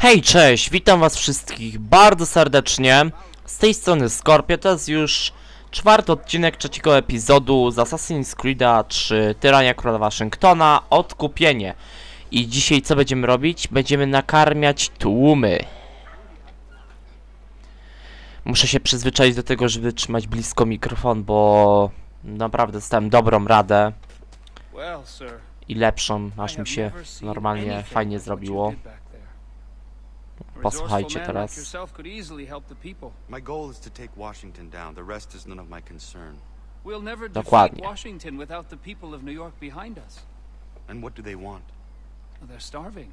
Hej, cześć, witam was wszystkich bardzo serdecznie. Z tej strony Scorpio, to jest już czwarty odcinek trzeciego epizodu z Assassin's Creed'a 3 Tyrania Króla Waszyngtona, Odkupienie. I dzisiaj co będziemy robić? Będziemy nakarmiać tłumy. Muszę się przyzwyczaić do tego, żeby trzymać blisko mikrofon, bo naprawdę dostałem dobrą radę. I lepszą, aż mi się normalnie fajnie zrobiło. Posłuchajcie teraz. My goal is to take Washington down. The rest is none of my concern. We'll never Dokładnie. defeat Washington without the people of New York behind us. And what do they want? They're starving.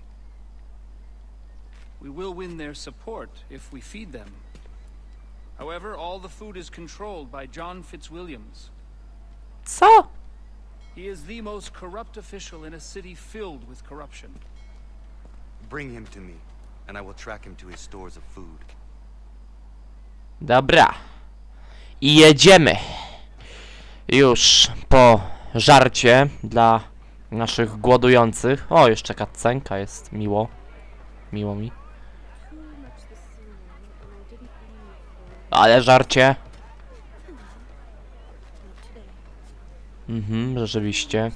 We will win their support if we feed them. However, all the food is controlled by John Fitzwilliams. Co? He is the most corrupt official in a city filled with corruption. Bring him to me, and I will track him to his stores of food. Dobra. I jedziemy. Już po żarcie dla naszych głodujących. O, jeszcze cutscenka jest. Miło. Miło mi. Ale żarcie. Rzeczywiście.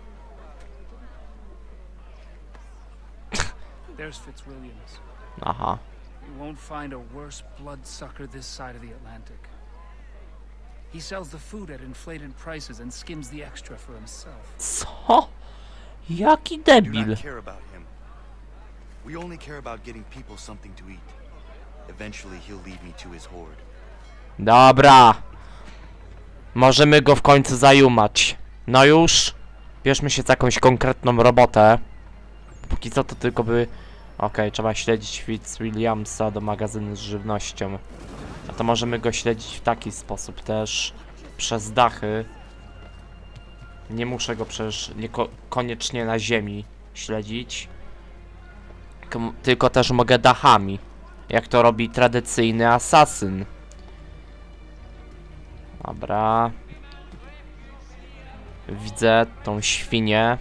There's Fitzwilliams. Aha. You won't find a worse bloodsucker this side of the Atlantic. He sells the food at inflated prices and skims the extra for himself. Co? Jaki Do debil. not care about him. We only care about getting people something to eat. Eventually he'll lead me to his horde. Dobra. Możemy go w końcu zajumać. No już. Bierzmy się za jakąś konkretną robotę. Póki co to tylko by... Okej, trzeba śledzić Fitzwilliamsa do magazynu z żywnością. A to możemy go śledzić w taki sposób też. Przez dachy. Nie muszę go przecież koniecznie na ziemi śledzić. Tylko też mogę dachami. Jak to robi tradycyjny asasyn. Dobra. Widzę tą świnię.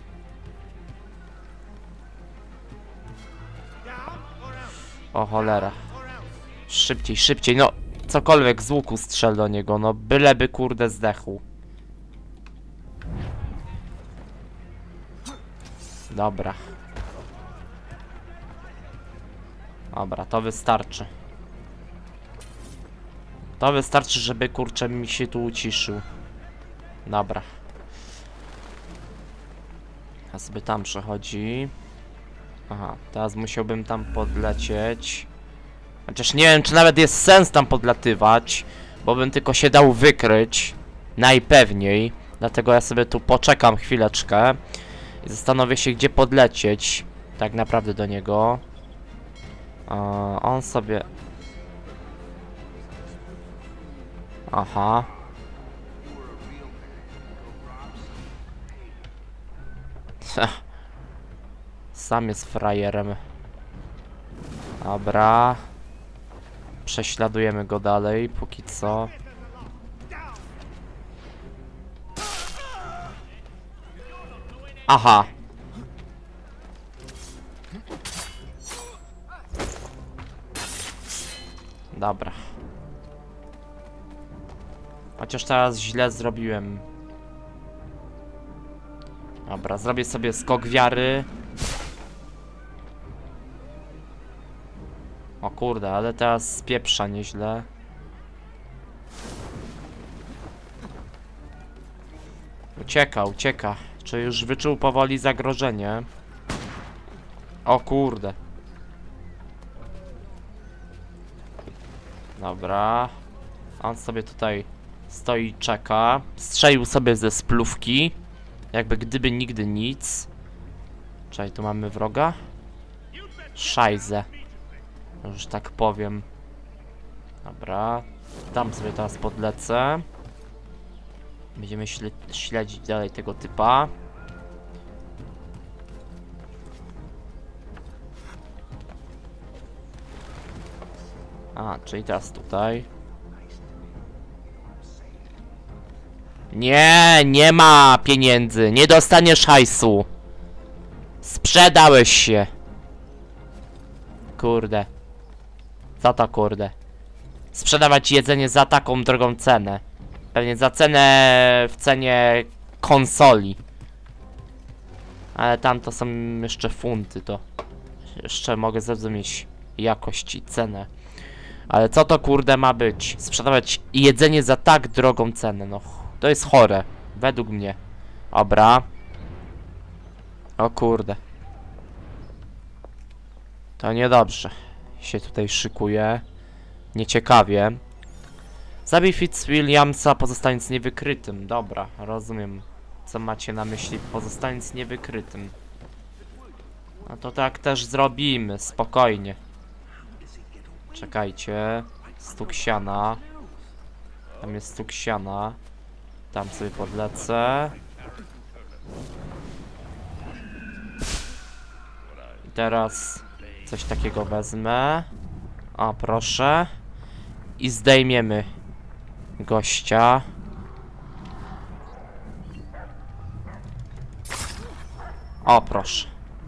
O cholera. Szybciej, szybciej, no cokolwiek z łuku strzel do niego, no byleby kurde zdechł. Dobra. Dobra, to wystarczy. To wystarczy, żeby kurczę mi się tu uciszył. Dobra. A sobie tam przechodzi. Aha, teraz musiałbym tam podlecieć. Chociaż nie wiem, czy nawet jest sens tam podlatywać, bo bym tylko się dał wykryć. Najpewniej. Dlatego ja sobie tu poczekam chwileczkę i zastanowię się, gdzie podlecieć tak naprawdę do niego. On sobie... Aha. Sam jest frajerem. Dobra. Prześladujemy go dalej, póki co. Aha. Dobra. Chociaż teraz źle zrobiłem. Dobra, zrobię sobie skok wiary. O kurde, ale teraz spieprza nieźle. Ucieka, ucieka. Czy już wyczuł powoli zagrożenie? O kurde. Dobra. On sobie tutaj stoi i czeka. Strzelił sobie ze splówki. Jakby gdyby nigdy nic. Czekaj, tu mamy wroga? Szajzę. Już tak powiem. Dobra. Tam sobie teraz podlecę. Będziemy śledzić dalej tego typa. A, czyli teraz tutaj. Nie, nie ma pieniędzy. Nie dostaniesz hajsu. Sprzedałeś się. Kurde. Co to kurde? Sprzedawać jedzenie za taką drogą cenę. Pewnie za cenę w cenie konsoli. Ale tam to są jeszcze funty, to jeszcze mogę zrozumieć jakość i cenę. Ale co to kurde ma być? Sprzedawać jedzenie za tak drogą cenę, no to jest chore, według mnie. Dobra. O kurde. To niedobrze się tutaj szykuje. Nieciekawie. Zabij Fitzwilliamsa, pozostając niewykrytym. Dobra, rozumiem, co macie na myśli, pozostając niewykrytym. No to tak też zrobimy, spokojnie. Czekajcie. Stuk siana. Tam jest stuk siana. Tam sobie podlecę. I teraz coś takiego wezmę. O, proszę. I zdejmiemy gościa. O, proszę.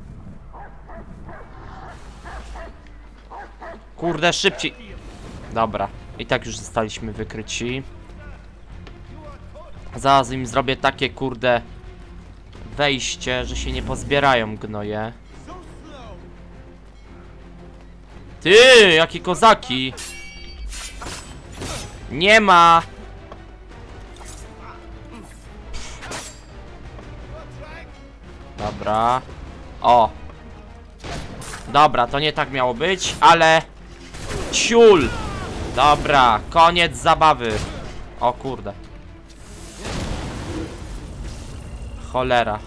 Kurde, szybciej. Dobra. I tak już zostaliśmy wykryci. Zaraz im zrobię takie, kurde, wejście, że się nie pozbierają gnoje. Ty, jakie kozaki. Nie ma. Dobra. O. Dobra, to nie tak miało być, ale... Ciul. Dobra, koniec zabawy. O kurde. Cholera.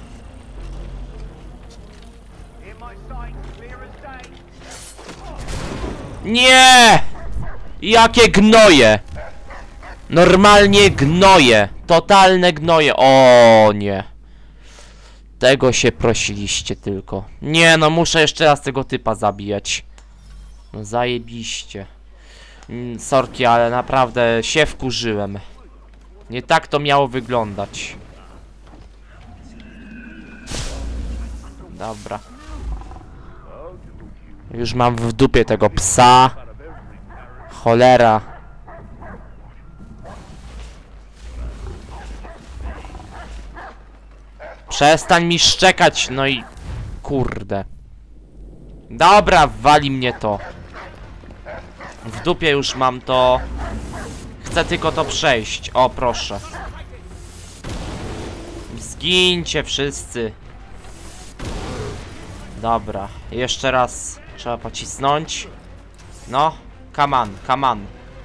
Nie! Jakie gnoje! Normalnie gnoje. Totalne gnoje. O nie. Tego się prosiliście tylko. Nie no, muszę jeszcze raz tego typa zabijać. No zajebiście. Sorki, ale naprawdę się wkurzyłem. Nie tak to miało wyglądać. Dobra. Już mam w dupie tego psa. Cholera. Przestań mi szczekać, no i... Kurde. Dobra, wali mnie to. W dupie już mam to. Chcę tylko to przejść. O, proszę. Zgincie wszyscy. Dobra, jeszcze raz trzeba pocisnąć. No, come on, come on.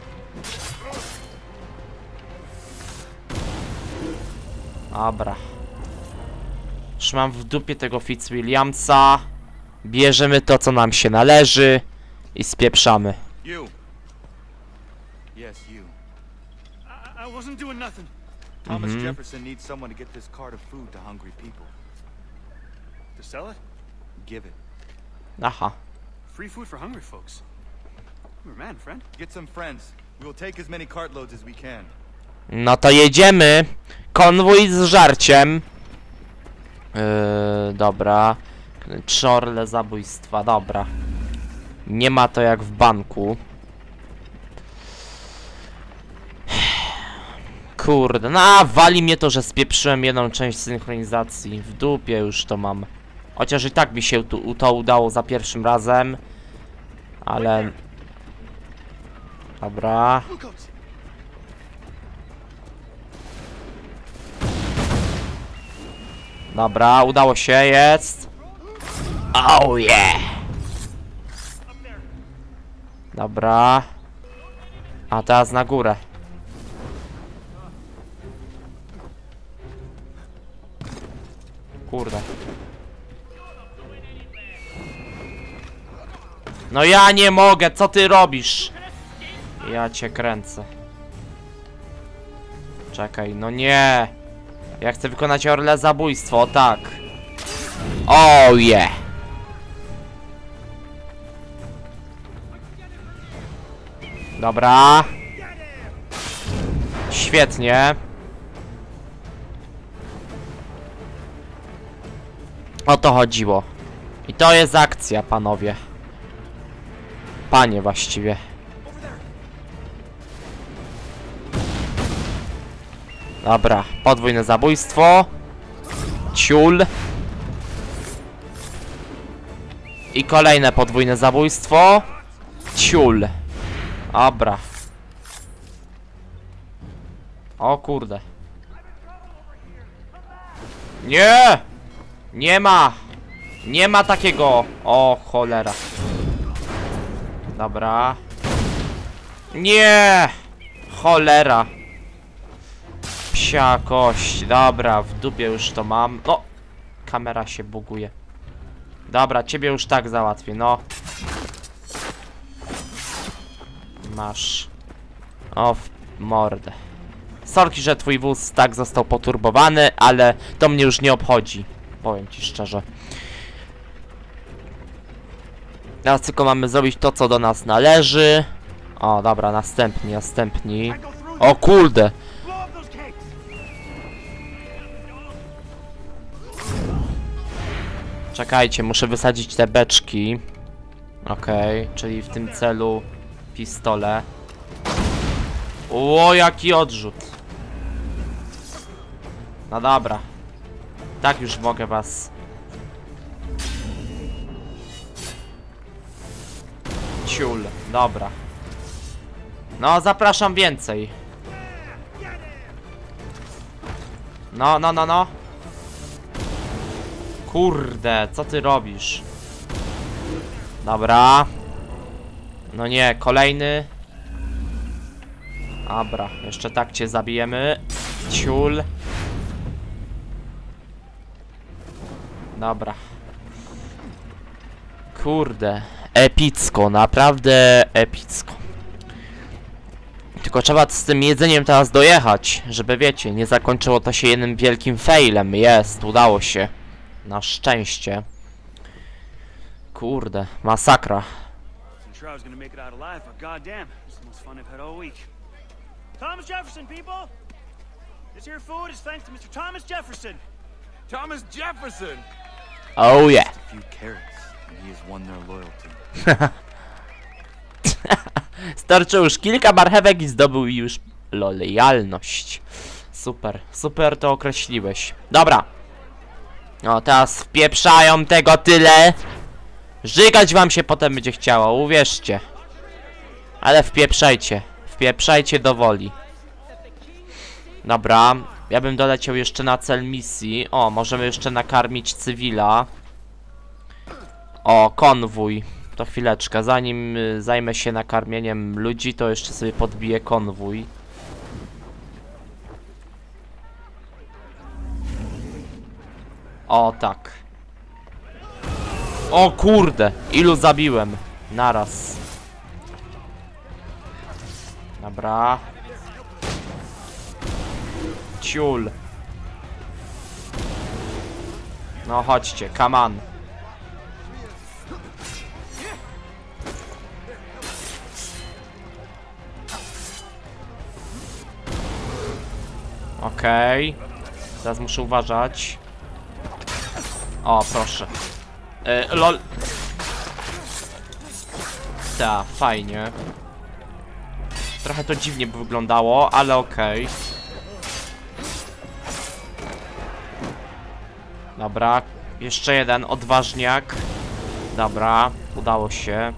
Dobra. Już mam w dupie tego Fitzwilliamsa. Bierzemy to, co nam się należy i spieprzamy. You. Yes, you. I wasn't doing nothing. Thomas Jefferson needs someone to get this cart of food to hungry people. To sell it? Give it. Aha. Free food for hungry folks. You're a man, friend. Get some friends. We will take as many cartloads as we can. No to jedziemy. Konwój z żarciem. Dobra. 3 orle zabójstwa, dobra. Nie ma to jak w banku. Kurde, no wali mnie to, że spieprzyłem jedną część synchronizacji. W dupie już to mam. Chociaż i tak mi się to udało za pierwszym razem. Ale... Dobra. Dobra, udało się, jest. Oh yeah! Dobra. A teraz na górę. Kurde. No ja nie mogę, co ty robisz? Ja cię kręcę. Czekaj, no nie. Ja chcę wykonać orle zabójstwo, o tak. Oh yeah. Dobra. Świetnie. O to chodziło. I to jest akcja, panowie. panie właściwie. Dobra, podwójne zabójstwo. Ciul. I kolejne podwójne zabójstwo. Ciul. Dobra. O kurde. Nie! Nie ma! Nie ma takiego! O cholera. Dobra. Nie! Cholera. Psia kość. Dobra, w dupie już to mam. No! Kamera się buguje. Dobra, ciebie już tak załatwię, no. Masz. O, w mordę. Sorki, że twój wóz tak został poturbowany, ale to mnie już nie obchodzi. Powiem ci szczerze. Teraz tylko mamy zrobić to, co do nas należy. O, dobra, następni. O kurde! Czekajcie, muszę wysadzić te beczki. Okej, czyli w tym celu pistole. O, jaki odrzut. No dobra. Tak już mogę was. Ciul, dobra. No, zapraszam więcej. No. Kurde, co ty robisz? Dobra. No nie, kolejny. Dobra, jeszcze tak cię zabijemy. Ciul. Dobra. Kurde. Epicko, naprawdę epicko. Tylko trzeba z tym jedzeniem teraz dojechać, żeby wiecie, nie zakończyło to się jednym wielkim failem. Jest, udało się. Na szczęście. Kurde, masakra. Thomas Jefferson, people! This here food is thanks to Mr. Thomas Jefferson. Thomas Jefferson! Oh yeah. A few carrots, and he has won their loyalty. Starczyło już kilka marchewek i zdobył już lojalność. Super, super to określiłeś. Dobra. No teraz wpieprzają tego tyle. Żygać wam się potem będzie chciało, uwierzcie. Ale wpieprzajcie do woli. Dobra, ja bym doleciał jeszcze na cel misji. O, możemy jeszcze nakarmić cywila. O, konwój. To chwileczkę, zanim zajmę się nakarmieniem ludzi, to jeszcze sobie podbiję konwój. O, tak. O kurde, ilu zabiłem naraz. Dobra. Ciul. No chodźcie, come on. Okej. Teraz muszę uważać. O, proszę. Lol. Ta, fajnie. Trochę to dziwnie by wyglądało, ale okej. Dobra, jeszcze jeden odważniak. Dobra, udało się.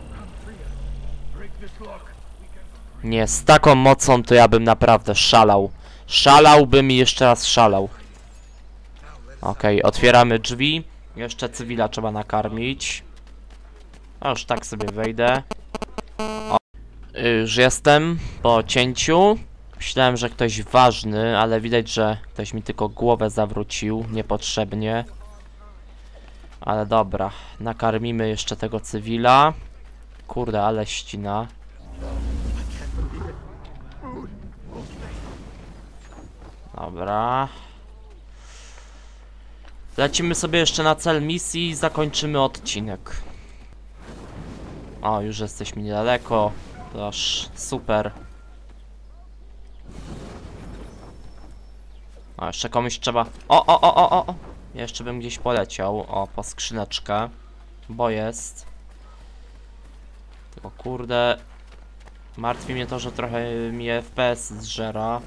Nie, z taką mocą to ja bym naprawdę szalał. Szalałbym i jeszcze raz szalał. Okej, otwieramy drzwi. Jeszcze cywila trzeba nakarmić. A już tak sobie wejdę. O, już jestem po cięciu. Myślałem, że ktoś ważny, ale widać, że ktoś mi tylko głowę zawrócił niepotrzebnie. Ale dobra, nakarmimy jeszcze tego cywila. Kurde, ale ścina. Dobra. Lecimy sobie jeszcze na cel misji i zakończymy odcinek. O, już jesteśmy niedaleko. To aż super. A, jeszcze komuś trzeba... O! Jeszcze bym gdzieś poleciał. O, po skrzyneczkę. Bo jest. Tylko kurde... Martwi mnie to, że trochę mi FPS zżera.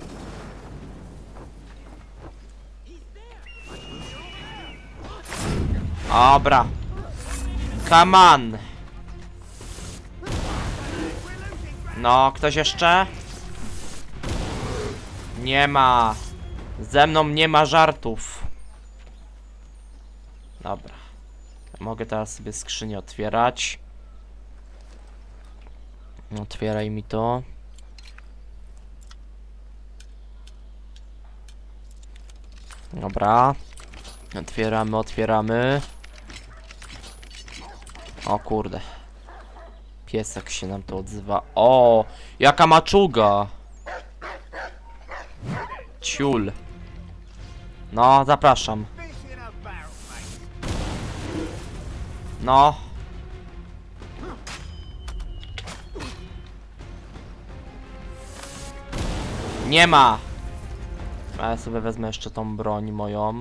Dobra. Come on. No, ktoś jeszcze? Nie ma. Ze mną nie ma żartów. Dobra. Mogę teraz sobie skrzynię otwierać. Otwieraj mi to. Dobra. Otwieramy. O kurde. Piesek się nam to odzywa. O! Jaka maczuga! Ciul. No, zapraszam. No. Nie ma! A ja sobie wezmę jeszcze tą broń moją.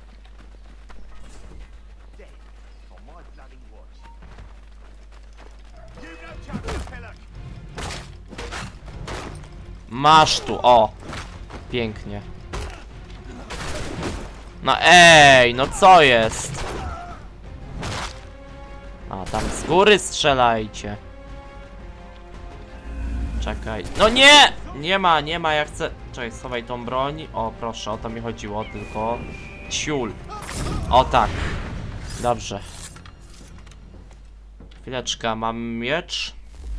Masz tu, o! Pięknie. No ej, no co jest? A, tam z góry strzelajcie. Czekaj. No nie! Nie ma, ja chcę... Czekaj, schowaj tą broń. O, proszę, o to mi chodziło tylko. Ciul. O tak. Dobrze. Chwileczkę, mam miecz?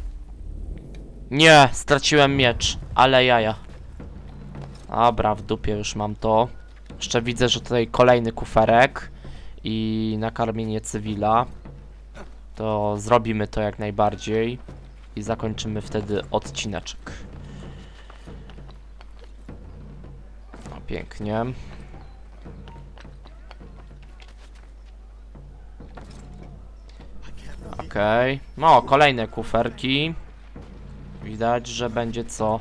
Nie, straciłem miecz. Ale jaja. Dobra, w dupie już mam to. Jeszcze widzę, że tutaj kolejny kuferek. I nakarmienie cywila. To zrobimy to jak najbardziej. I zakończymy wtedy odcineczek. No pięknie. Okej. No, kolejne kuferki. Widać, że będzie co.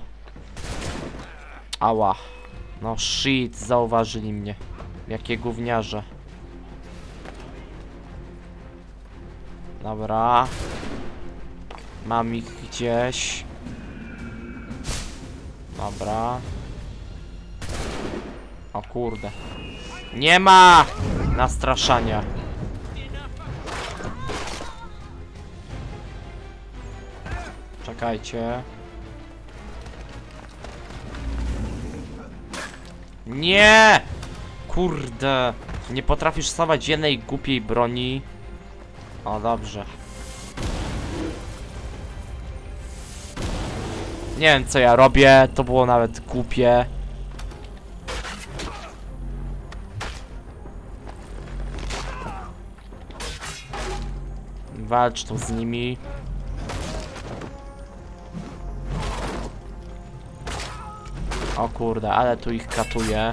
Ała. No shit, zauważyli mnie. Jakie gówniarze. Dobra. Mam ich gdzieś. Dobra. O kurde. Nie ma nastraszania. Czekajcie. Nie! Kurde. Nie potrafisz stawać jednej głupiej broni. O, dobrze. Nie wiem co ja robię, to było nawet głupie. Walcz tu z nimi. O kurde, ale tu ich katuje.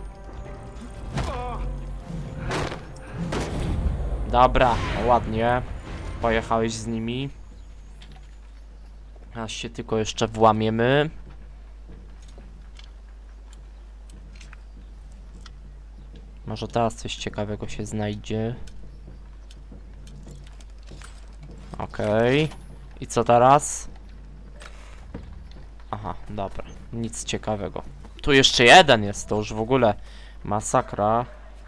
Dobra, ładnie. Pojechałeś z nimi. Aż się tylko jeszcze włamiemy. Może teraz coś ciekawego się znajdzie. Okej. I co teraz? Aha, dobra. Nic ciekawego. Tu jeszcze jeden jest, to już w ogóle masakra.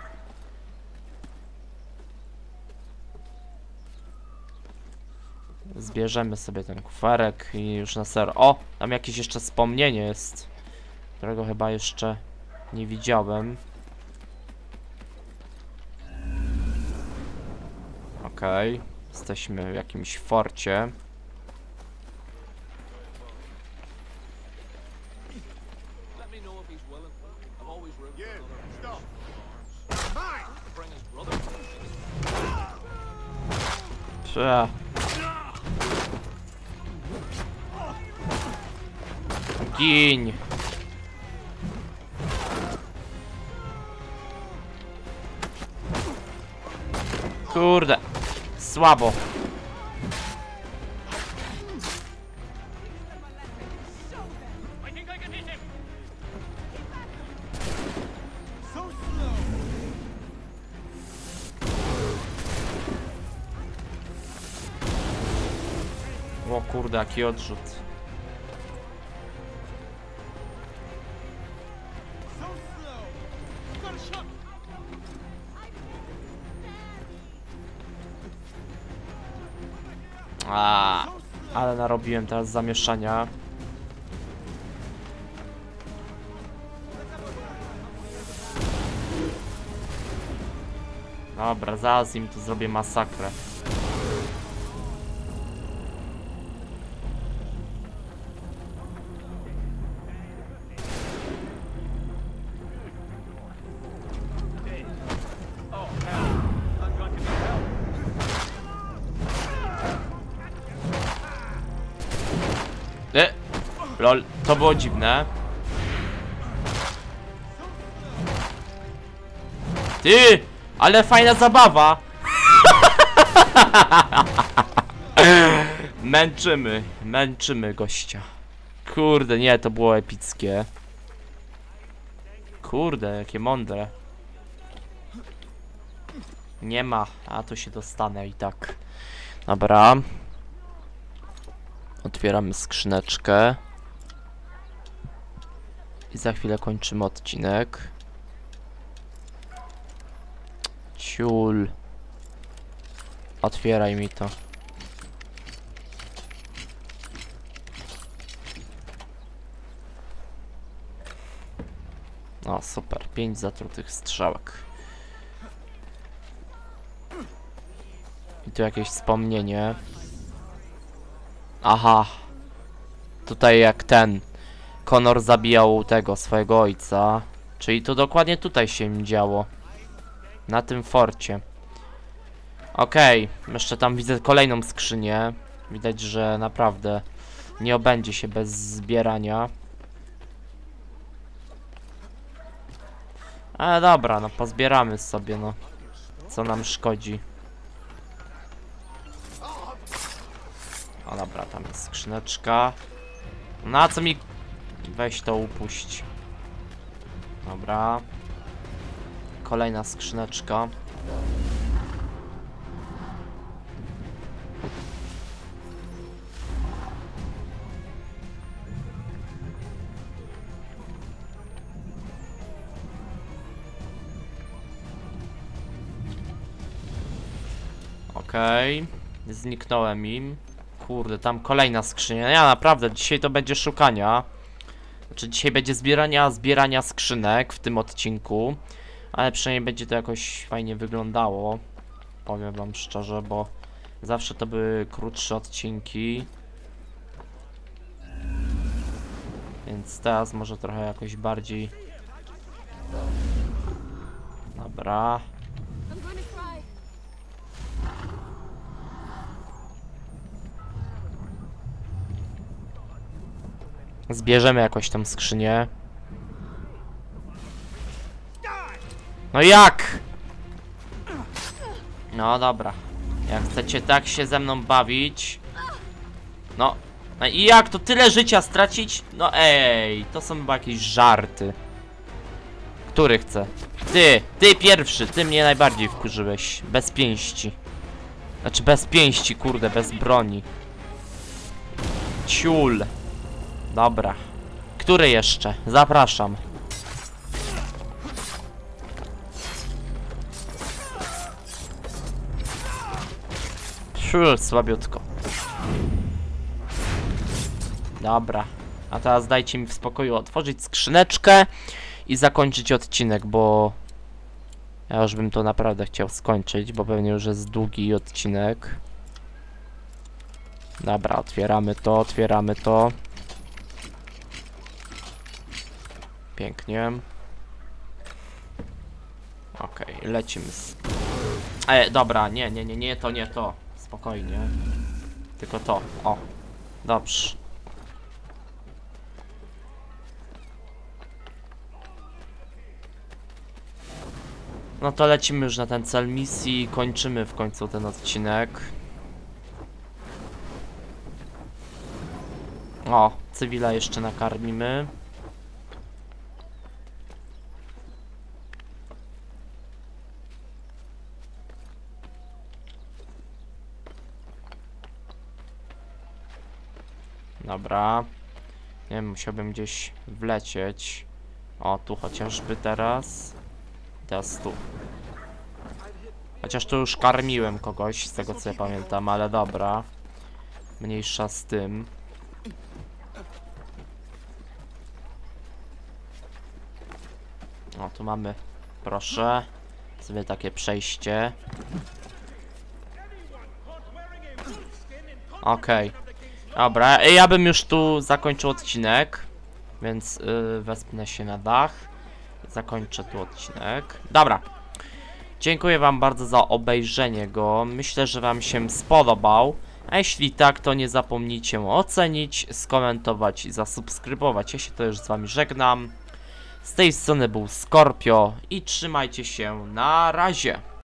Zbierzemy sobie ten kuferek i już na ser. O! Tam jakieś jeszcze wspomnienie jest, którego chyba jeszcze nie widziałem. Okej. Jesteśmy w jakimś forcie. Prze. Gin. Kurde. Słabo. O kurde, jaki odrzut. Ale narobiłem teraz zamieszania. Dobra, zaraz im tu zrobię masakrę. Lol, to było dziwne. Ty! Ale fajna zabawa! Męczymy gościa. Kurde, nie, to było epickie. Kurde, jakie mądre. Nie ma, a tu się dostanę i tak. Dobra. Otwieramy skrzyneczkę. I za chwilę kończymy odcinek. Ciul. Otwieraj mi to. O, super. 5 zatrutych strzałek. I tu jakieś wspomnienie. Aha. Tutaj jak ten Connor zabijał tego swojego ojca. Czyli to dokładnie tutaj się im działo. Na tym forcie. Okej, jeszcze tam widzę kolejną skrzynię. Widać, że naprawdę nie obędzie się bez zbierania. Ale dobra, no pozbieramy sobie, no. Co nam szkodzi. O dobra, tam jest skrzyneczka. Na co mi... Weź to upuść. Dobra. Kolejna skrzyneczka. Okej. Zniknąłem im. Kurde, tam kolejna skrzynia. Ja naprawdę, dzisiaj to będzie szukania. Znaczy dzisiaj będzie zbierania skrzynek w tym odcinku. Ale przynajmniej będzie to jakoś fajnie wyglądało. Powiem wam szczerze, bo zawsze to były krótsze odcinki. Więc teraz może trochę jakoś bardziej... Dobra. Zbierzemy jakoś tą skrzynię. No jak? No dobra. Jak chcecie tak się ze mną bawić. No. No i jak to tyle życia stracić? No ej, to są chyba jakieś żarty. Który chce? Ty pierwszy, ty mnie najbardziej wkurzyłeś. Bez pięści. Znaczy bez pięści, kurde, bez broni. Ciul. Dobra. Który jeszcze? Zapraszam. Słabiutko. Dobra. A teraz dajcie mi w spokoju otworzyć skrzyneczkę i zakończyć odcinek, bo ja już bym to naprawdę chciał skończyć, bo pewnie już jest długi odcinek. Dobra, otwieramy to. Pięknie. Okej, lecimy z... dobra, nie to. Spokojnie. Tylko to, o. Dobrze. No to lecimy już na ten cel misji i kończymy w końcu ten odcinek. O, cywila jeszcze nakarmimy. Dobra. Nie wiem, musiałbym gdzieś wlecieć. O, tu chociażby teraz. Teraz tu. Chociaż tu już karmiłem kogoś, z tego co ja pamiętam, ale dobra. Mniejsza z tym. O, tu mamy, proszę, sobie takie przejście. Okej. Dobra, ja bym już tu zakończył odcinek. Więc wespnę się na dach. Zakończę tu odcinek. Dobra. Dziękuję wam bardzo za obejrzenie go. Myślę, że wam się spodobał. A jeśli tak, to nie zapomnijcie ocenić, skomentować i zasubskrybować. Ja się to już z wami żegnam. Z tej strony był Skorpio i trzymajcie się, na razie.